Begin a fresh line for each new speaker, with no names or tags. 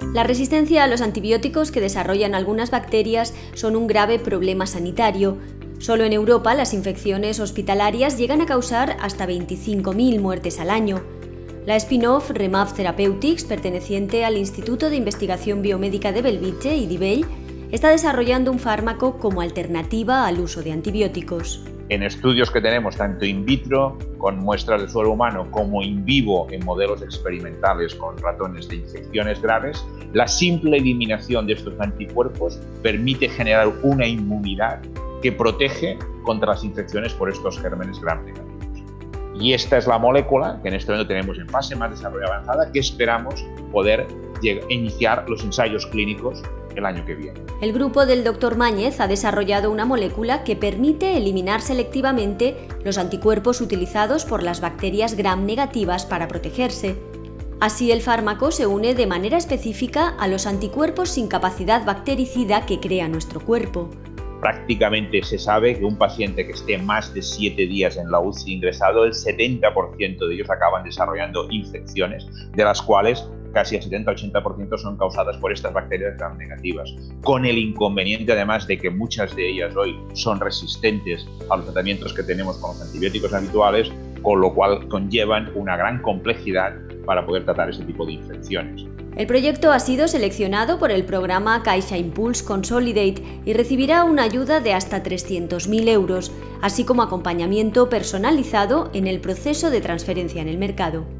La resistencia a los antibióticos que desarrollan algunas bacterias son un grave problema sanitario. Solo en Europa las infecciones hospitalarias llegan a causar hasta 25.000 muertes al año. La spin-off Remap Therapeutics, perteneciente al Instituto de Investigación Biomédica de Bellvitge y Dibell, está desarrollando un fármaco como alternativa al uso de antibióticos.
En estudios que tenemos tanto in vitro, con muestras de suelo humano, como in vivo en modelos experimentales con ratones de infecciones graves, la simple eliminación de estos anticuerpos permite generar una inmunidad que protege contra las infecciones por estos gérmenes gram negativos. Y esta es la molécula que en este momento tenemos en fase más desarrollo avanzada, que esperamos poder iniciar los ensayos clínicos el año que viene.
El grupo del Dr. Máñez ha desarrollado una molécula que permite eliminar selectivamente los anticuerpos utilizados por las bacterias gram negativas para protegerse. Así, el fármaco se une de manera específica a los anticuerpos sin capacidad bactericida que crea nuestro cuerpo.
Prácticamente se sabe que un paciente que esté más de 7 días en la UCI ingresado, el 70% de ellos acaban desarrollando infecciones, de las cuales casi el 70-80% son causadas por estas bacterias gram negativas, con el inconveniente además de que muchas de ellas hoy son resistentes a los tratamientos que tenemos con los antibióticos habituales, con lo cual conllevan una gran complejidad para poder tratar ese tipo de infecciones.
El proyecto ha sido seleccionado por el programa Caixa Impulse Consolidate y recibirá una ayuda de hasta 300.000 euros, así como acompañamiento personalizado en el proceso de transferencia en el mercado.